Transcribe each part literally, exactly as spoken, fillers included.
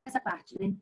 essa parte, né?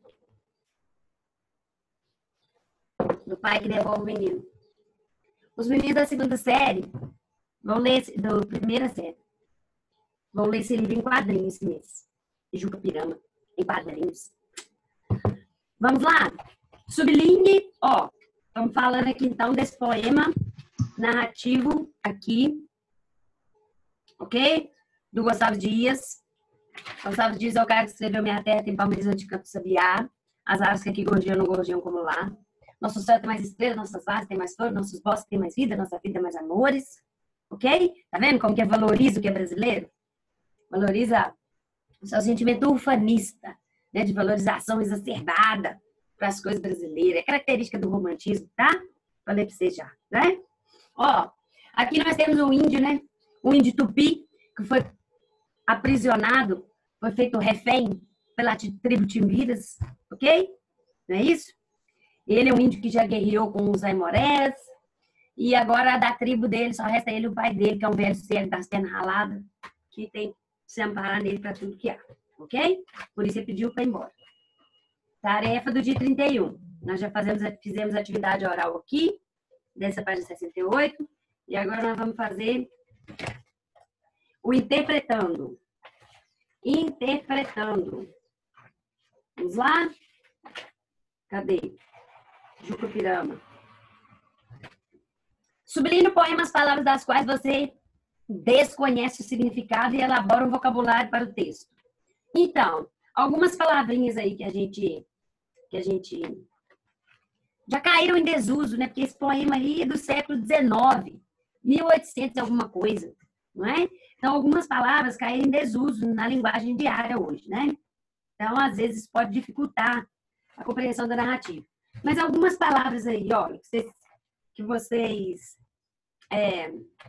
Do pai que devolve o menino. Os meninos da segunda série vão ler, da primeira série, vão ler esse livro em quadrinhos esse mês. Juca Pirama, em quadrinhos. Vamos lá? Sublinhe, ó, estamos falando aqui então desse poema narrativo aqui, ok? Do Gonçalves Dias. Gonçalves Dias é o cara que escreveu Minha Terra tem palmeiras de Campo Sabiá, as árvores que aqui gorjeiam não gorjeiam como lá. Nosso céu tem mais estrelas, nossas varas tem mais flores, nossos bosques tem mais vida, nossa vida mais amores. Ok? Tá vendo como que é valoriza o que é brasileiro? Valoriza o seu sentimento ufanista, né? De valorização exacerbada para as coisas brasileiras. É característica do romantismo, tá? Falei para vocês já, né? Ó, aqui nós temos um índio, né? Um índio tupi que foi aprisionado, foi feito refém pela tribo Timbiras, ok? Não é isso? Ele é um índio que já guerreou com os aimorés, e agora da tribo dele só resta ele e o pai dele, que é um velho cego das pernas raladas, que tem que se amparar nele para tudo que há, ok? Por isso ele pediu para ir embora. Tarefa do dia trinta e um. Nós já fazemos, fizemos atividade oral aqui, dessa página sessenta e oito, e agora nós vamos fazer o interpretando. Interpretando. Vamos lá? Cadê? Juca Pirama. Sublinhe no poema as palavras das quais você desconhece o significado e elabora um vocabulário para o texto. Então, algumas palavrinhas aí que a gente, que a gente já caíram em desuso, né? Porque esse poema aí é do século dezenove, mil e oitocentos alguma coisa, não é? Então, algumas palavras caíram em desuso na linguagem diária hoje, né? Então, às vezes, pode dificultar a compreensão da narrativa. Mas algumas palavras aí, olha, que vocês, que vocês é,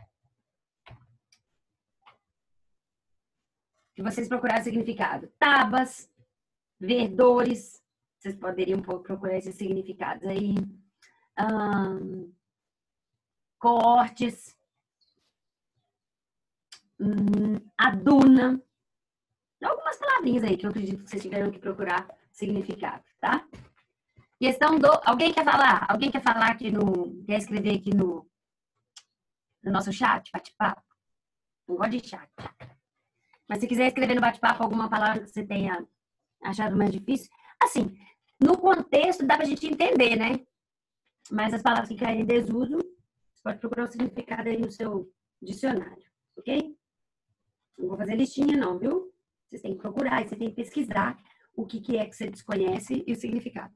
que vocês procuraram significado. Tabas, verdores, vocês poderiam procurar esses significados aí. Hum, coortes, hum, aduna. Algumas palavrinhas aí que eu acredito que vocês tiveram que procurar significado, tá? Questão do... Alguém quer falar? Alguém quer falar aqui no... Quer escrever aqui no, no nosso chat, bate-papo? Não gosto de chat. Mas se quiser escrever no bate-papo alguma palavra que você tenha achado mais difícil, assim, no contexto dá pra gente entender, né? Mas as palavras que caem em desuso, você pode procurar o significado aí no seu dicionário, ok? Não vou fazer listinha não, viu? Vocês têm que procurar e você tem que pesquisar o que, que é que você desconhece e o significado.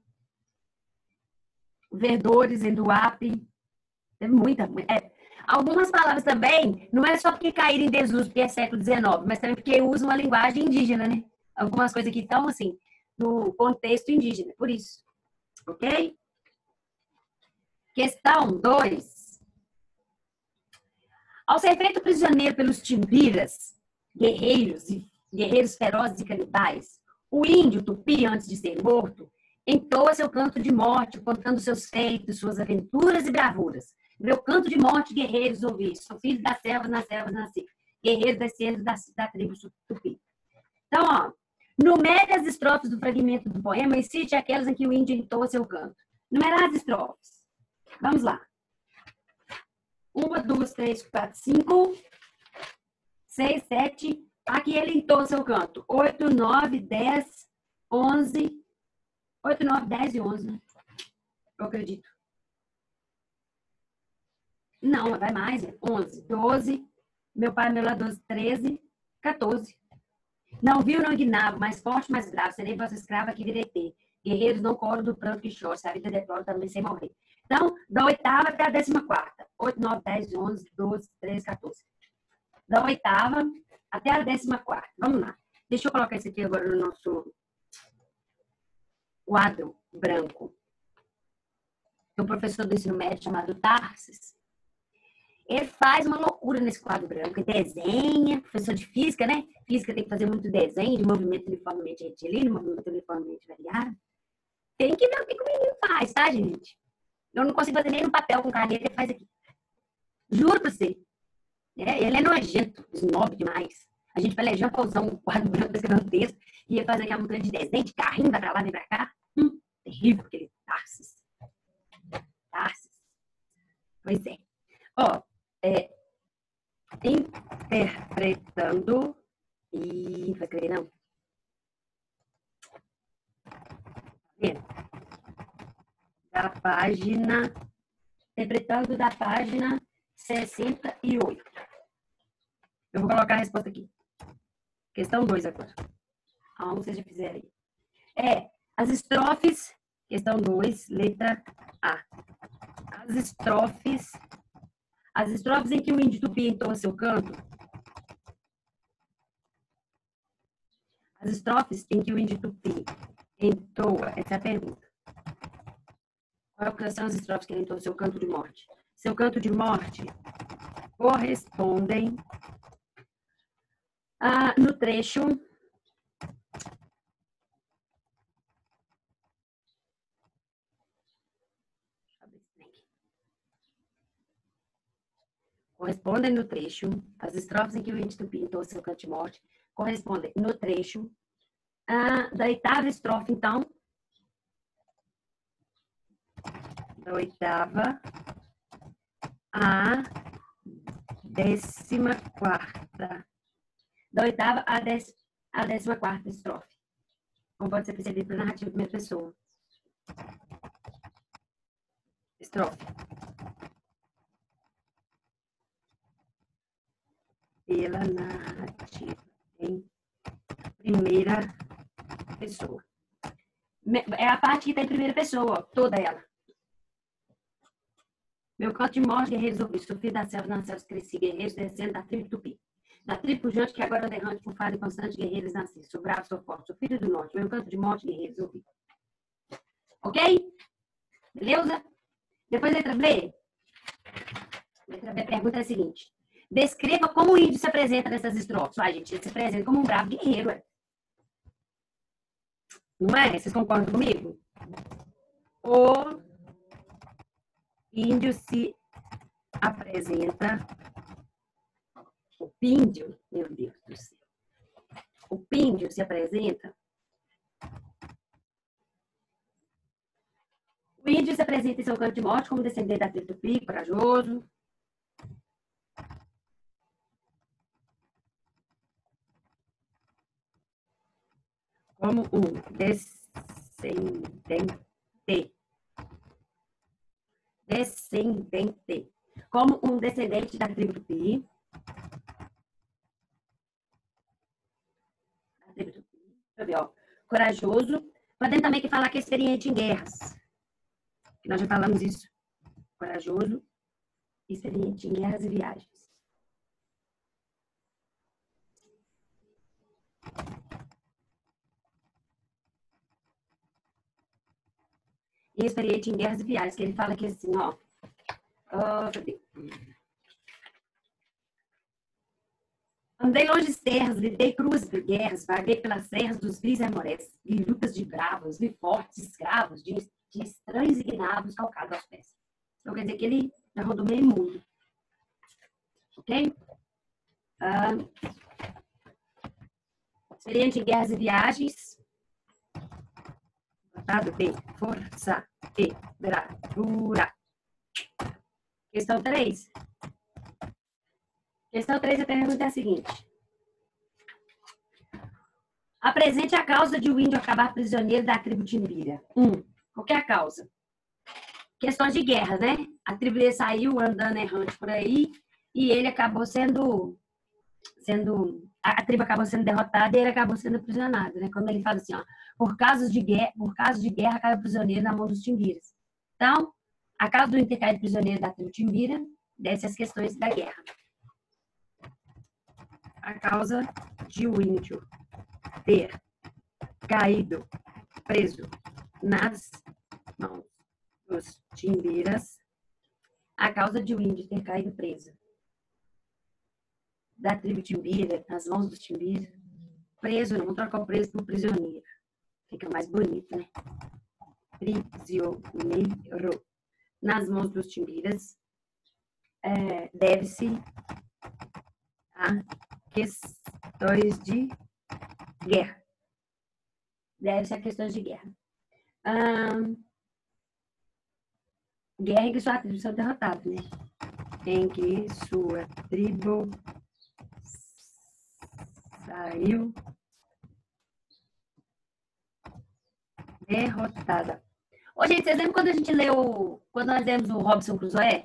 Verdores, enduape, tem muita. É. Algumas palavras também, não é só porque caíram em desuso, porque é século dezenove, mas também porque usam uma linguagem indígena, né? Algumas coisas que estão, assim, no contexto indígena, por isso. Ok? Questão dois. Ao ser feito prisioneiro pelos timbiras, guerreiros e guerreiros ferozes e canibais, o índio tupi, antes de ser morto, entoa seu canto de morte, contando seus feitos, suas aventuras e bravuras. Meu canto de morte, guerreiros, ouvi. Sou filho das selvas, nas selvas nasci. Guerreiros descendo da, da tribo tupi. Então, ó, numere as estrofes do fragmento do poema e cite aquelas em que o índio entoa seu canto. Numerar as estrofes. Vamos lá. Uma, duas, três, quatro, cinco, seis, sete. Aqui ele entoa seu canto. Oito, nove, dez, onze. Oito, nove, dez e onze. Eu acredito. Não, vai mais. onze, doze. Meu pai, meu lá, doze, treze, quatorze. Não viu, não ignavo, mais forte, mais bravo. Serei vossa escrava que virei ter. Guerreiros não coram do pranto que chora. Se a vida deplora, também sem morrer. Então, da oitava até a décima quarta. oito, nove, dez, onze, doze, treze, quatorze. Da oitava até a décima quarta. Vamos lá. Deixa eu colocar isso aqui agora no nosso quadro branco. Tem um professor do ensino médio chamado Tarsis. Ele faz uma loucura nesse quadro branco. Ele desenha, professor de física, né? Física tem que fazer muito desenho de movimento uniformemente retilíneo, movimento uniformemente variável. Tem que ver o que o menino faz, tá, gente? Eu não consigo fazer nem no papel com caneta, ele faz aqui. Juro pra você. É, ele é nojento, snob demais. A gente pelejando pra usar um quadro branco escrevendo texto e ia fazer aquela montanha de desenho, de carrinho, vai pra lá, vem pra cá. Hum, terrível aquele Tarsis. Tarsis. Pois é. Ó, é, interpretando e... Não vai escrever, não? Vendo? Da página... Interpretando da página sessenta e oito. Eu vou colocar a resposta aqui. Questão dois agora. Ah, vocês já fizeram aí. É, as estrofes... Questão dois, letra A. As estrofes... As estrofes em que o índio tupi entoa seu canto. As estrofes em que o índio tupi entoa, essa é a pergunta. Quais são as estrofes que ele entoa seu canto de morte? Seu canto de morte correspondem a, no trecho correspondem no trecho, as estrofes em que o índio tupi entoa seu canto de morte correspondem no trecho ah, da oitava estrofe, então, da oitava a décima quarta, da oitava a, dec, a décima quarta estrofe, como pode ser percebido pela narrativa de primeira pessoa. Estrofe. Pela narrativa em primeira pessoa. É a parte que está em primeira pessoa, ó, toda ela. Meu canto de morte, guerreiros ouvi, sofri da selva, nas selvas cresci, guerreiros descendo da tribo tupi. Da tribo pujante que agora derrante por fado e constante, guerreiros nasci. Sou bravo, sou forte, sou filho do norte. Meu canto de morte, guerreiros ouvi. Ok? Beleza? Depois letra B. Letra B, a pergunta é a seguinte. Descreva como o índio se apresenta nessas estrofes. Ah, gente, ele se apresenta como um bravo guerreiro. É. Não é? Vocês concordam comigo? O índio se apresenta... O píndio, meu Deus do céu. O píndio se apresenta... O índio se apresenta em seu canto de morte como descendente da tribo tupi, corajoso. Como um descendente. Descendente. Como um descendente da tribo tupi. Da tribo tupi. Deixa eu ver, ó. Corajoso. Podemos também que falar que é experiente em guerras. Nós já falamos isso. Corajoso. Experiente em guerras e viagens. E experiente em guerras e viagens, que ele fala que assim, ó. ó Andei longe terras, lidei cruzes de guerras, vaguei pelas serras dos vis amorés, vi lutas de bravos, vi fortes escravos, de, de estranhos e gnavos calcados aos pés. Então quer dizer que ele já rodou meio mundo. Ok? Ah, experiente em guerras e viagens. Notado bem. Força e bravura. Questão três. Questão três, a pergunta é a seguinte. Apresente a causa de o índio acabar prisioneiro da tribo Timbira. Um. Qual que é a causa? Questões de guerra, né? A tribo dele saiu andando errante por aí e ele acabou sendo... sendo a, a tribo acabou sendo derrotada e ele acabou sendo aprisionado, né? Como ele fala assim, ó, por casos de guerra, por casos de guerra caiu prisioneiro na mão dos timbiras. Então, a causa do índio ter caído prisioneiro da tribo Timbira desce as questões da guerra. A causa de o índio ter caído preso nas mãos dos timbiras, a causa de o índio ter caído preso da tribo Timbira, nas mãos dos timbiras, preso, não, vamos trocar o preso por prisioneiro. Fica mais bonito, né? Prisioneiro nas mãos dos timbiras, é, deve-se a questões de guerra. Deve ser questões de guerra. Hum, guerra em que sua tribo são derrotados, né? Em que sua tribo saiu derrotada. Ô, gente, vocês lembram quando a gente leu, quando nós lemos o Robinson Crusoe?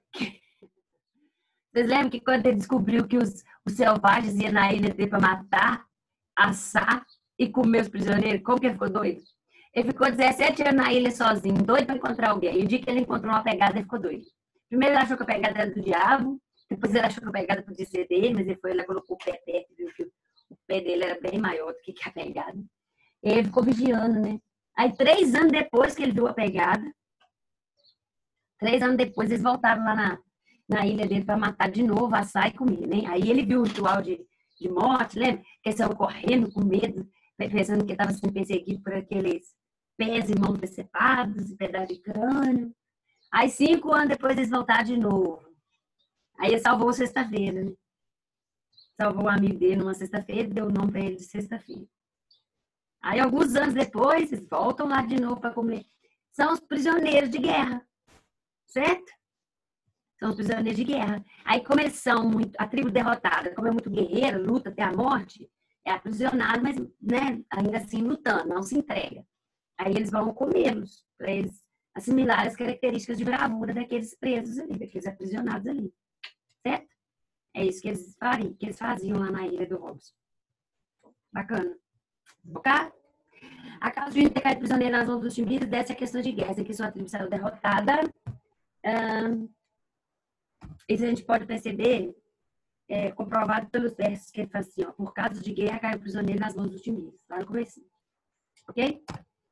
Vocês lembram que quando ele descobriu que os, os selvagens iam na ilha dele para matar, assar e comer os prisioneiros, como que ele ficou doido? Ele ficou dezessete anos na ilha sozinho, doido para encontrar alguém. E o dia que ele encontrou uma pegada, ele ficou doido. Primeiro ele achou que a pegada era do diabo, depois ele achou que a pegada podia ser dele, mas ele foi lá, colocou o pé perto e viu que o pé dele era bem maior do que a pegada. E ele ficou vigiando, né? Aí, três anos depois que ele viu a pegada, três anos depois, eles voltaram lá na, na ilha dele para matar de novo, assar e comer, né? Aí ele viu o ritual de, de morte, lembra? Que eles estavam correndo com medo, pensando que estava sendo perseguido por aqueles pés e mãos decepados e pedaços de crânio. Aí, cinco anos depois, eles voltaram de novo. Aí ele salvou sexta-feira, né? Salvou um amigo dele numa sexta-feira e deu o nome para ele de sexta-feira. Aí, alguns anos depois, eles voltam lá de novo para comer. São os prisioneiros de guerra, certo? São os prisioneiros de guerra. Aí, como eles são muito, a tribo derrotada, como é muito guerreira, luta até a morte, é aprisionado, mas né, ainda assim lutando, não se entrega. Aí eles vão comê-los, para eles assimilar as características de bravura daqueles presos ali, daqueles aprisionados ali, certo? É isso que eles fariam, que eles faziam lá na ilha do Robson. Bacana. Ok? A causa de ter caído prisioneiro nas mãos dos timbiras dessa é a questão de guerra, em que sua tribo saiu derrotada. Hum, isso a gente pode perceber, é, comprovado pelos versos que ele faz assim, ó, por causa de guerra caiu prisioneiro nas mãos dos timbiras. Lá no começo. Ok?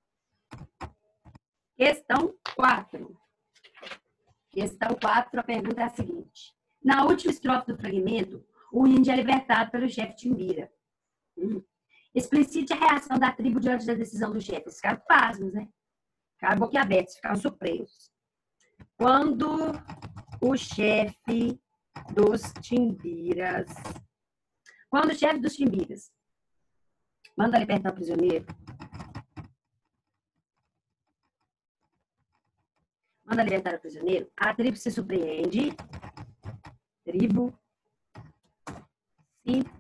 Questão quatro. Questão quatro, a pergunta é a seguinte. Na última estrofe do fragmento, o índio é libertado pelo chefe Timbira. Hum. Explicite a reação da tribo diante da decisão do chefe. Eles ficaram pasmos, né? Ficaram boquiabertos, ficaram surpresos. Quando o chefe dos Timbiras... Quando o chefe dos Timbiras manda libertar o prisioneiro, manda libertar o prisioneiro, a tribo se surpreende. Tribo se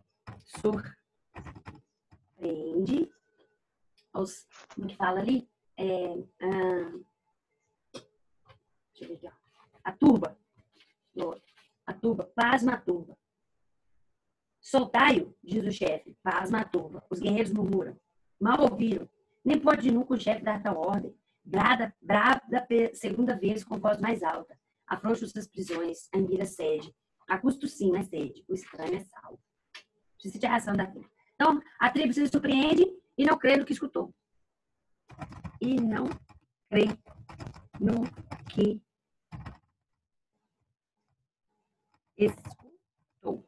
surpreende. Os, como que fala ali? É, ah, deixa eu ver aqui, ó. A turba. A turba, pasma a turba. Soltai-o, diz o chefe, pasma a turba. Os guerreiros murmuram. Mal ouviram. Nem pode nunca o chefe dar tal ordem. Brada, brada segunda vez com voz mais alta. Afrouxa suas prisões, a Anguira cede. A custo sim, mas cede. O estranho é salvo. Precisa de reação da tribo. Então, a tribo se surpreende e não crê no que escutou. E não crê no que escutou.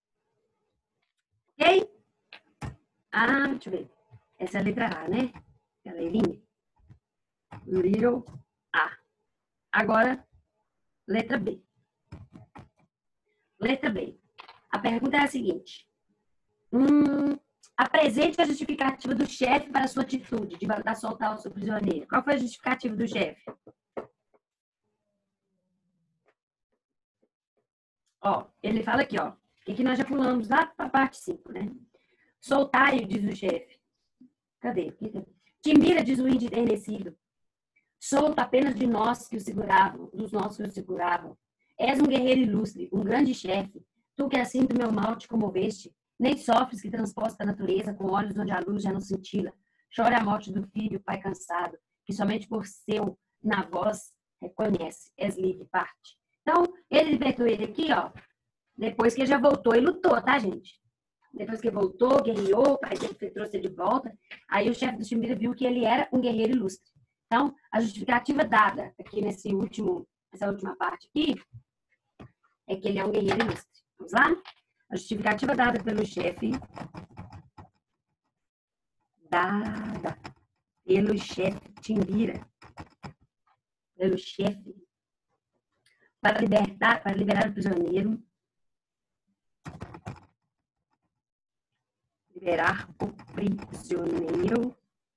Ok? Ah, deixa eu ver. Essa é a letra A, né? A leirinha. Little A. Agora, letra B. Letra B. A pergunta é a seguinte. Hum, apresente a justificativa do chefe para a sua atitude de mandar soltar o seu prisioneiro. Qual foi a justificativa do chefe? Ó, ele fala aqui, ó. E que nós já pulamos lá para a parte cinco, né? Soltai-o, diz o chefe. Cadê? Timbira, diz o índio enternecido. Solto apenas de nós que o seguravam, dos nossos que o seguravam. És um guerreiro ilustre, um grande chefe. Tu que assim do meu mal te comoveste, nem sofres que transposta a natureza com olhos onde a luz já não cintila. Chora a morte do filho, pai cansado, que somente por seu, na voz, reconhece. És livre, parte. Então, ele libertou ele aqui, ó, depois que ele já voltou e lutou, tá, gente? Depois que ele voltou, guerreou, o pai dele trouxe ele de volta. Aí o chefe do Timbira viu que ele era um guerreiro ilustre. Então, a justificativa dada aqui nesse último, nessa última parte aqui é que ele é um guerreiro ilustre. Vamos lá? A justificativa dada pelo chefe, dada pelo chefe Timbira, pelo chefe, para libertar, para liberar o prisioneiro, liberar o prisioneiro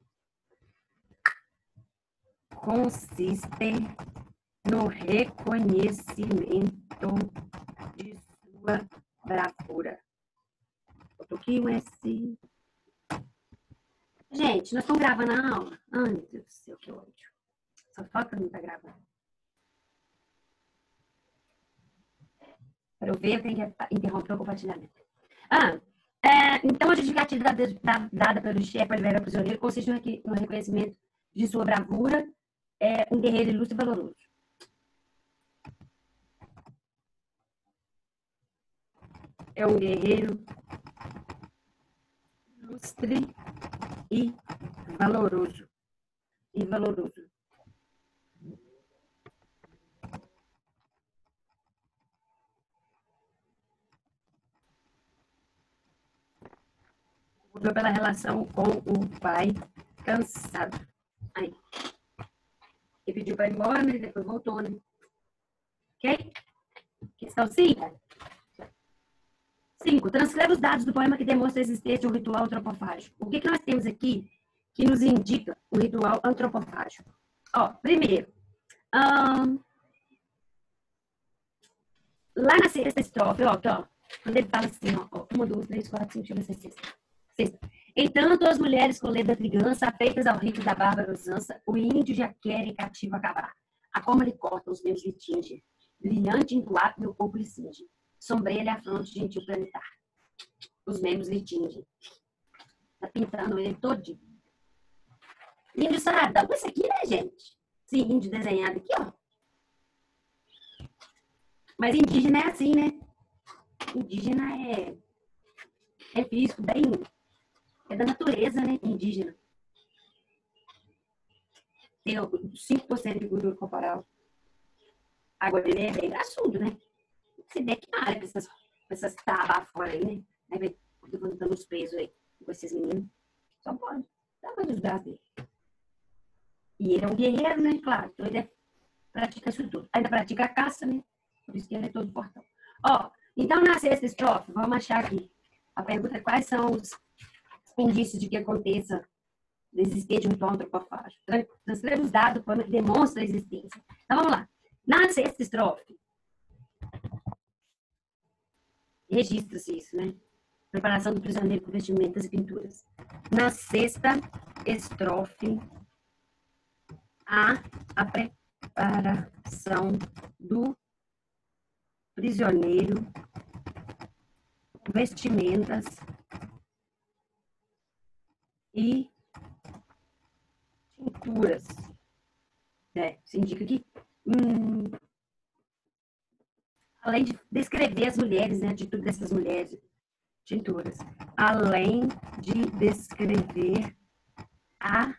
consiste no reconhecimento de sua bravura. Botou aqui um S. Gente, nós estamos gravando a aula. Ai, meu Deus do céu, que ódio. Só falta não estar gravando. Para eu ver, eu tenho que interromper o compartilhamento. Ah, é, então a justificativa dada pelo chefe para liberar o prisioneiro consiste no reconhecimento de sua bravura, é um guerreiro ilustre e valoroso. É um guerreiro ilustre e valoroso. E valoroso. Pela relação com o pai cansado. Aí. Ele pediu para ir embora, mas depois voltou, né? Ok? Questão cinco. cinco. Transcreva os dados do poema que demonstra a existência de um ritual antropofágico. O que, que nós temos aqui que nos indica o ritual antropofágico? Ó, primeiro, hum, lá na sexta estrofe, ó, ó, quando ele fala assim, ó, ó uma, duas, três, quatro, cinco, deixa eu ver se é sexta. Sexta. Entanto, as mulheres com letra da trigança, afeitas ao rito da bárbara usança, o índio já quer em cativo acabar. A como lhe corta, os meus lhe tinge, brilhante entoado, meu corpo lhe cinge, sombreia a fronte gentil planetar. Os membros lhe tingem. Tá pintando ele todinho. Índio saradão. Isso aqui, né, gente? Esse índio desenhado aqui, ó. Mas indígena é assim, né? Indígena é, é físico, bem... É da natureza, né? Indígena. Tem cinco por cento de gordura corporal. Agora ele é bem graçudo, né? Você der que área com essas, essas tabas fora aí, né? Aí vem levantando os pesos aí com esses meninos. Só pode. Dá mais os braços dele. E ele é um guerreiro, né? Claro. Então ele é, pratica isso tudo. Ainda pratica a caça, né? Por isso que ele é todo fortão. Ó, então na sexta estrofe, vamos achar aqui. A pergunta é quais são os indícios de que aconteça a existência de um ritual antropofágico. Transcreva os dados que demonstra a existência. Então vamos lá. Na sexta estrofe, registra-se isso, né? Preparação do prisioneiro com vestimentas e pinturas. Na sexta estrofe, há a preparação do prisioneiro com vestimentas e tinturas. É, isso indica aqui. Hum, além de descrever as mulheres, né, a atitude dessas mulheres, tinturas. Além de descrever a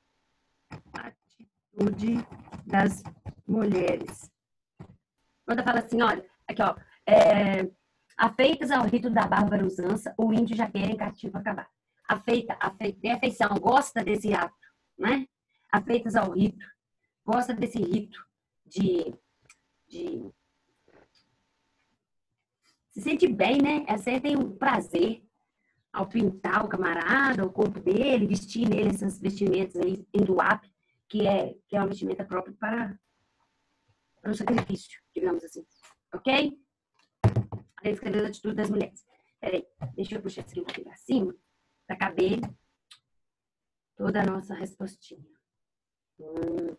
atitude das mulheres. Quando fala assim, olha, aqui ó, é, afeitas ao rito da bárbara usança, o índio já quer em cativo acabar. Afeita, afeita, tem afeição, gosta desse ato, né? Afeitas ao rito, gosta desse rito de, de se sente bem, né? Você tem um prazer ao pintar o camarada, o corpo dele, vestir nele essas vestimentas aí, enduap, que é, que é uma vestimenta própria para, para o sacrifício, digamos assim. Ok? Aí escreveu a atitude das mulheres. Peraí, deixa eu puxar isso aqui um pouquinho pra cima, para caber toda a nossa respostinha. Hum.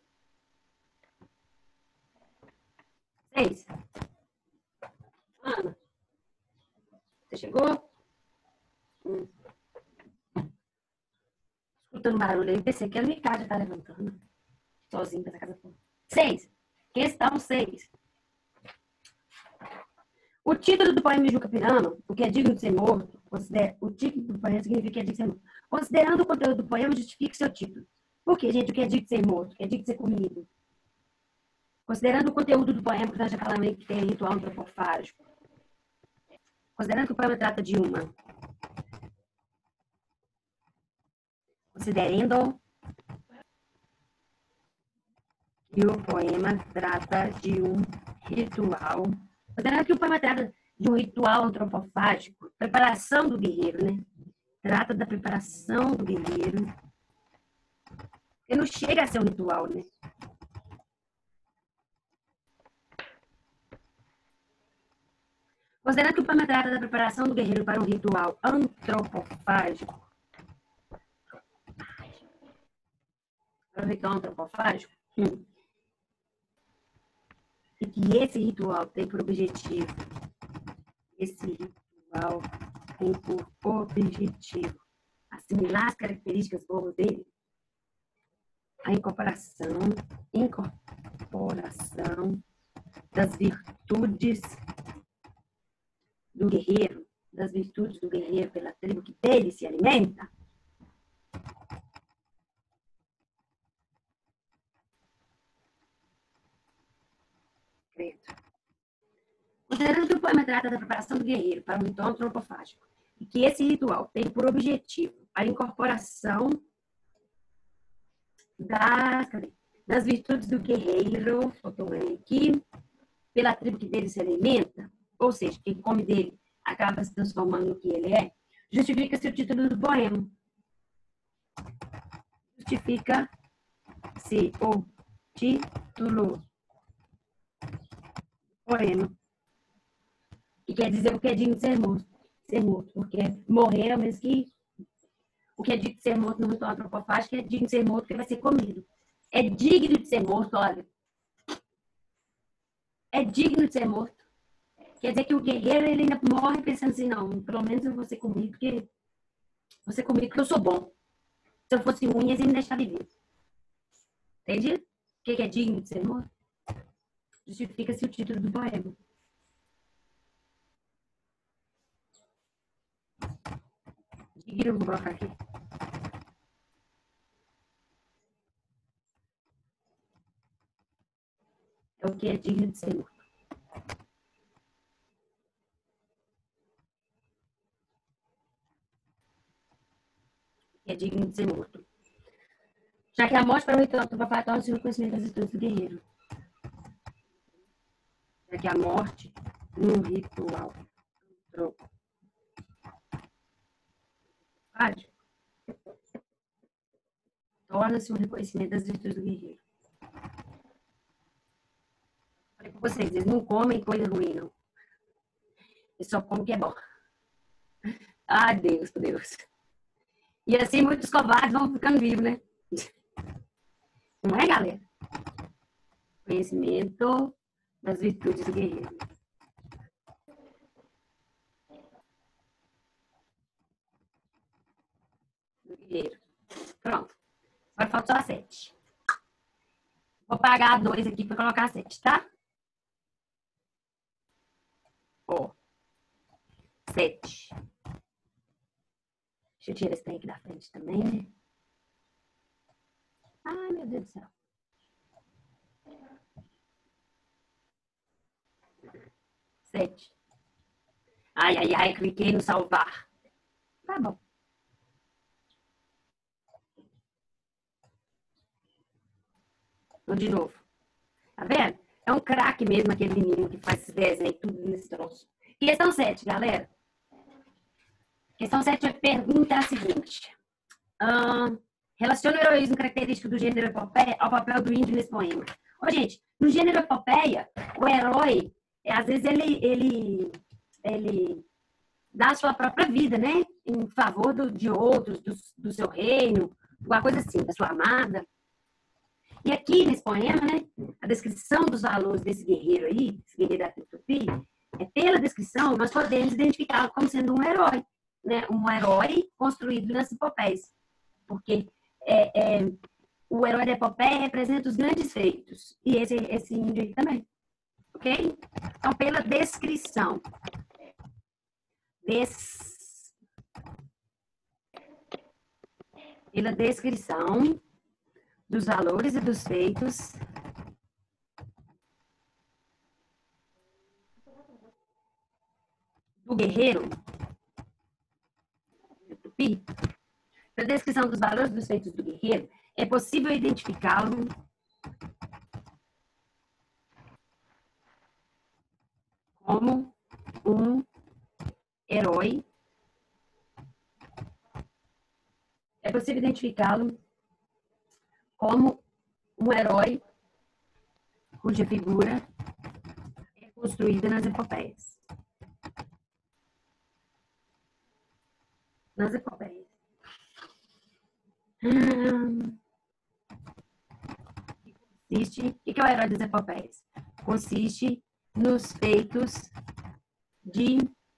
Seis. Ana, você chegou? Hum. Escutando barulho aí, pensei que a Ricardo já tá levantando. Sozinho pra essa casa toda. Seis. Questão seis. O título do poema Juca Pirano, o que é digno de ser morto, considera... o título do poema significa que é digno de ser morto. Considerando o conteúdo do poema, justifique seu título. Por quê, gente? O que é digno de ser morto? O que é digno de ser comido? Considerando o conteúdo do poema, que nós já falamos aí que tem ritual antropofágico. Considerando que o poema trata de uma. Considerando que o poema trata de um ritual. Considerando que o poema trata de um ritual antropofágico, preparação do guerreiro, né? trata da preparação do guerreiro. Porque não chega a ser um ritual, né? Considerando que o poema trata da preparação do guerreiro para um ritual antropofágico, para um ritual antropofágico, hum, e que esse ritual tem por objetivo, esse ritual tem por objetivo assimilar as características boas dele, a incorporação, incorporação das virtudes do guerreiro, das virtudes do guerreiro pela tribo que dele se alimenta, credo. Considerando que o poema trata da preparação do guerreiro para um ritual antropofágico e que esse ritual tem por objetivo a incorporação das, das virtudes do guerreiro, aqui, pela tribo que dele se alimenta, ou seja, quem come dele acaba se transformando no que ele é, justifica-se o título do poema. Justifica-se o título do poema. Que quer dizer o que é digno de ser morto. Ser morto, porque morrer é o mesmo que o que é digno de ser morto no ritual antropofágico é digno de ser morto porque vai ser comido. É digno de ser morto, olha. É digno de ser morto. Quer dizer que o guerreiro ele ainda morre pensando assim, não, pelo menos eu vou ser comido porque vou ser comido porque eu sou bom. Se eu fosse ruim, eles iam me deixar viver. Entende? O que é digno de ser morto? Justifica-se o título do poema. Digno, vou colocar aqui. É o que é digno de ser morto. É digno de ser morto. Já que a morte para o ritual antropofágico torna-se o reconhecimento das virtudes do guerreiro. Já que a morte num ritual antropofágico torna-se o reconhecimento das virtudes do guerreiro. Falei com vocês, eles não comem coisa ruim, não. Eles só comem o que é bom. Ah, Deus, Deus. E assim muitos covardes vão ficando vivos, né? Não é, galera? Conhecimento das virtudes do guerreiro. Do guerreiro. Pronto. Agora falta só a sete. Vou pagar dois aqui para colocar a sete, tá? Ó. Sete. Deixa eu tirar esse trem aqui da frente também, né? Ai, meu Deus do céu. Sete. Ai, ai, ai, cliquei no salvar. Tá bom. Vou de novo. Tá vendo? É um craque mesmo aquele menino que faz esses desenhos tudo nesse troço. Questão sete, galera. Questão sete, a pergunta é a seguinte. Hum, relaciona o heroísmo característico do gênero epopeia ao papel do índio nesse poema. Ô, gente, no gênero epopeia, o herói, às vezes ele, ele, ele dá a sua própria vida, né? Em favor do, de outros, do, do seu reino, alguma coisa assim, da sua amada. E aqui nesse poema, né, a descrição dos valores desse guerreiro aí, esse guerreiro da Tupi, é pela descrição nós podemos identificá-lo como sendo um herói, né? Um herói construído nas epopeias. Porque é, é, o herói da epopeia representa os grandes feitos. E esse, esse índio aí também. Ok? Então, pela descrição. Des... Pela descrição dos valores e dos feitos do guerreiro, Tupi, pela descrição dos valores e dos feitos do guerreiro, é possível identificá-lo como um herói possível identificá-lo como um herói cuja figura é construída nas epopeias. Nas epopeias. Hum. Consiste, o que é o herói das epopeias? Consiste nos feitos de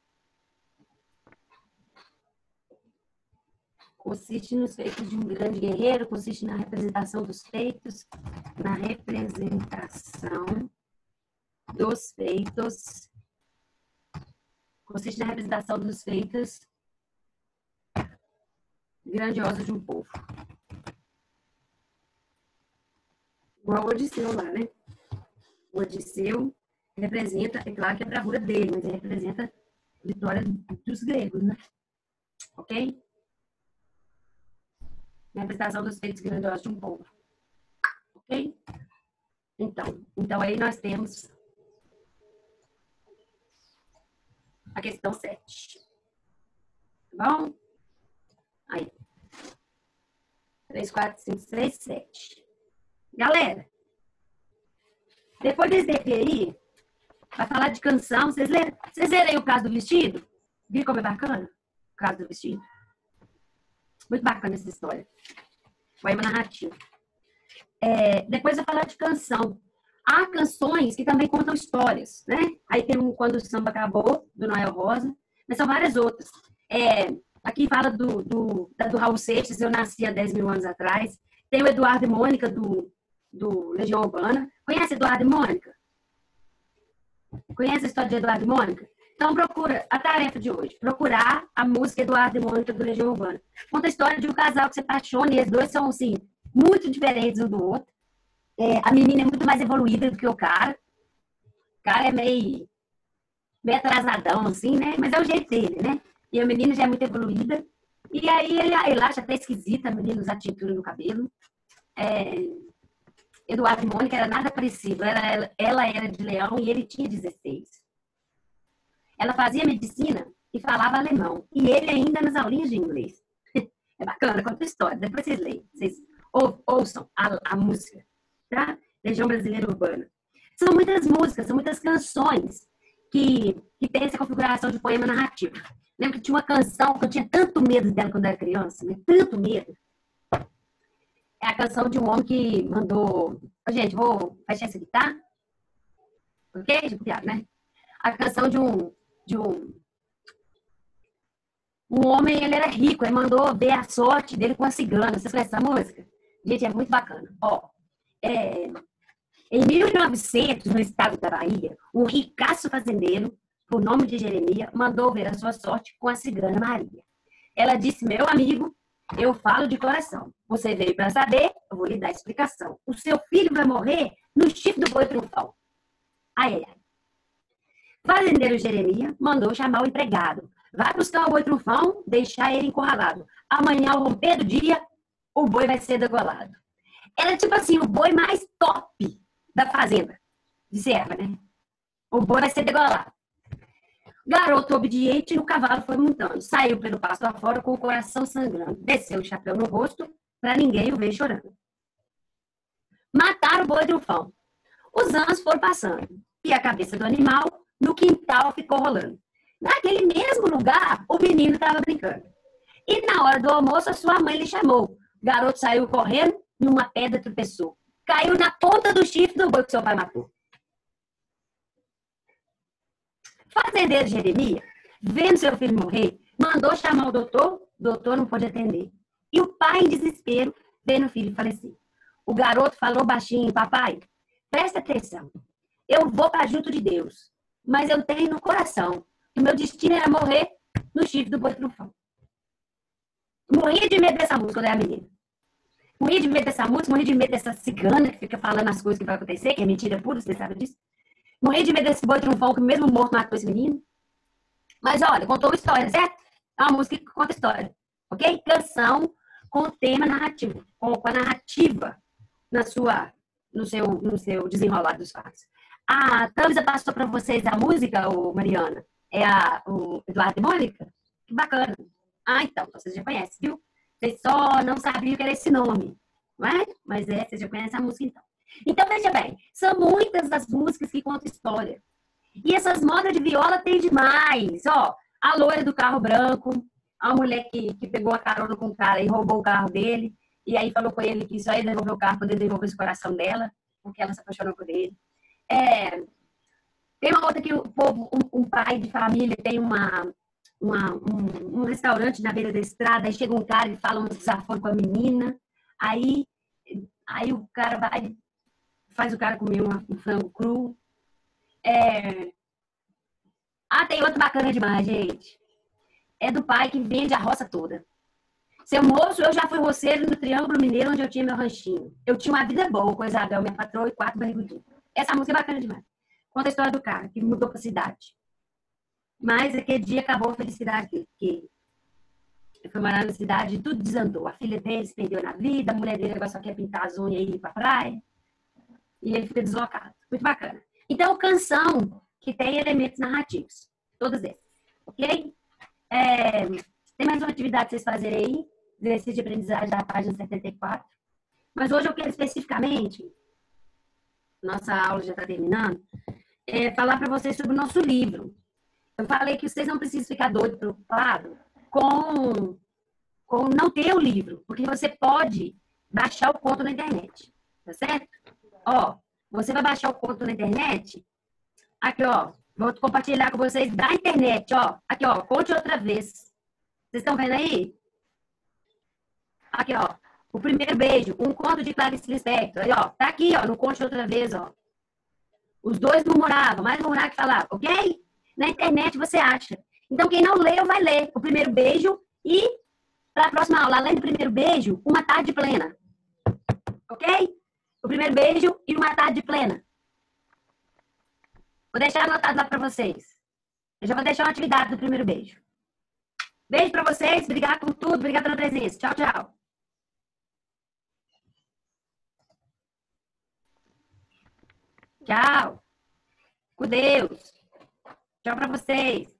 consiste nos feitos de um grande guerreiro, consiste na representação dos feitos, na representação dos feitos, consiste na representação dos feitos grandiosos de um povo. Igual o Odisseu lá, né? O Odisseu representa, é claro que é a bravura dele, mas ele representa a vitória dos gregos, né? Ok? A representação dos feitos grandiosos de um povo. Ok? Então, então aí nós temos a questão sete. Tá bom? Aí. três, quatro, cinco, seis, sete. Galera, depois desse D P aí, vai falar de canção. Vocês leram, vocês leram aí o caso do vestido? Viram como é bacana? O caso do vestido. Muito bacana essa história. Poema narrativo. É, depois vai falar de canção. Há canções que também contam histórias, né? Aí tem um Quando o Samba Acabou, do Noel Rosa, mas são várias outras. É, aqui fala do, do, da, do Raul Seixas, Eu Nasci há dez mil anos atrás. Tem o Eduardo e Mônica, do, do Legião Urbana. Conhece Eduardo e Mônica? Conhece a história de Eduardo e Mônica? Então procura, a tarefa de hoje, procurar a música Eduardo e Mônica do Legião Urbana. Conta a história de um casal que se apaixona e os dois são, assim, muito diferentes um do outro. É, a menina é muito mais evoluída do que o cara. O cara é meio, meio atrasadão, assim, né? Mas é o jeito dele, né? E a menina já é muito evoluída. E aí ele, ele acha até esquisita a menina usar tintura no cabelo. É, Eduardo e Mônica era nada parecido. Ela, ela, ela era de Leão e ele tinha dezesseis. Ela fazia medicina e falava alemão. E ele ainda nas aulinhas de inglês. É bacana, conta a história. Depois vocês leem. Vocês ou, ouçam a, a música. Tá? Legião Brasileira Urbana. São muitas músicas, são muitas canções que, que tem essa configuração de poema narrativo. Lembro que tinha uma canção que eu tinha tanto medo dela quando eu era criança, né? Tanto medo. É a canção de um homem que mandou... Gente, vou fechar isso aqui, tá? Ok? De copiar, né? A canção de um... De um... Um homem, ele era rico, ele mandou ver a sorte dele com a cigana. Vocês conhecem essa música? Gente, é muito bacana. Ó, é... Em mil e novecentos, no estado da Bahia, um ricaço fazendeiro, por nome de Jeremias, mandou ver a sua sorte com a cigana Maria. Ela disse, meu amigo, eu falo de coração. Você veio para saber, eu vou lhe dar explicação. O seu filho vai morrer no chifre do boi triunfal. Ai, ai, ai. Fazendeiro Jeremias mandou chamar o empregado. Vai buscar o boi trunfão, deixar ele encurralado. Amanhã, ao romper do dia, o boi vai ser degolado. Era tipo assim, o boi mais top da fazenda. Disse ela, né? O boi vai ser degolado. Garoto obediente no cavalo foi montando. Saiu pelo pasto afora com o coração sangrando. Desceu o chapéu no rosto para ninguém o ver chorando. Mataram o boi trunfão. Os anos foram passando. E a cabeça do animal no quintal ficou rolando. Naquele mesmo lugar, o menino estava brincando. E na hora do almoço, a sua mãe lhe chamou. O garoto saiu correndo, numa pedra tropeçou. Caiu na ponta do chifre do boi que seu pai matou. Fazendeiro Jeremias, vendo seu filho morrer, mandou chamar o doutor, o doutor não pôde atender. E o pai, em desespero, vendo o filho falecer. O garoto falou baixinho, papai, presta atenção, eu vou para junto de Deus, mas eu tenho no coração que meu destino era morrer no chifre do boi trunfão. Morria de medo dessa música quando era menina. Morria de medo dessa música, morria de medo dessa cigana que fica falando as coisas que vai acontecer, que é mentira pura, você sabe disso. Morri de medo desse boi trunfão que mesmo morto matou esse menino. Mas olha, contou uma história, certo? É uma música que conta história. Ok? Canção com tema narrativo. Com a narrativa na sua, no, seu, no seu desenrolar dos fatos. A Tâmisa passou para vocês a música, ô Mariana? É a, o Eduardo e Mônica? Que bacana. Ah, então, vocês já conhecem, viu? Vocês só não sabiam que era esse nome, não é? Mas é, vocês já conhecem a música então. Então, veja bem, são muitas as músicas que contam história. E essas modas de viola tem demais. Ó, a loira do carro branco, a mulher que, que pegou a carona com o cara e roubou o carro dele, e aí falou com ele que só ia devolver o carro quando ele devolvesse o coração dela, porque ela se apaixonou por ele. É, tem uma outra que o povo, um, um pai de família tem uma, uma, um, um restaurante na beira da estrada, aí chega um cara e fala um desaforo com a menina, aí, aí o cara vai, faz o cara comer uma, um frango cru. É... Ah, tem outro bacana demais, gente. É do pai que vende a roça toda. Seu moço, eu já fui roceiro no Triângulo Mineiro, onde eu tinha meu ranchinho. Eu tinha uma vida boa com a Isabel, minha patroa, e quatro barrigudinhos. Essa música é bacana demais. Conta a história do cara que mudou pra cidade. Mas aquele dia acabou a felicidade dele, porque ele foi morar na cidade e tudo desandou. A filha dele se perdeu na vida, a mulher dele agora só quer pintar as unhas e ir pra praia. E ele fica deslocado. Muito bacana. Então, canção que tem elementos narrativos. Todas elas. Ok? É, tem mais uma atividade para vocês fazerem aí. Exercício de aprendizagem da página setenta e quatro. Mas hoje eu quero especificamente, nossa aula já está terminando, é, falar para vocês sobre o nosso livro. Eu falei que vocês não precisam ficar doidos, preocupados com, com não ter o livro, porque você pode baixar o conto na internet. Tá certo? Ó, você vai baixar o conto na internet. Aqui, ó. Vou compartilhar com vocês da internet, ó. Aqui, ó. Conte outra vez. Vocês estão vendo aí? Aqui, ó. O primeiro beijo. Um conto de Clarice Lispector. Aí, ó. Tá aqui, ó. No Conte outra vez, ó. Os dois murmuravam. Mais murmurar que falar, ok? Na internet você acha. Então, quem não leu, vai ler o primeiro beijo e, para a próxima aula, além do primeiro beijo, uma tarde plena. Ok? O primeiro beijo e uma tarde plena. Vou deixar anotado lá para vocês. Eu já vou deixar uma atividade do primeiro beijo. Beijo para vocês. Obrigada por tudo. Obrigada pela presença. Tchau, tchau. Tchau. Com Deus. Tchau para vocês.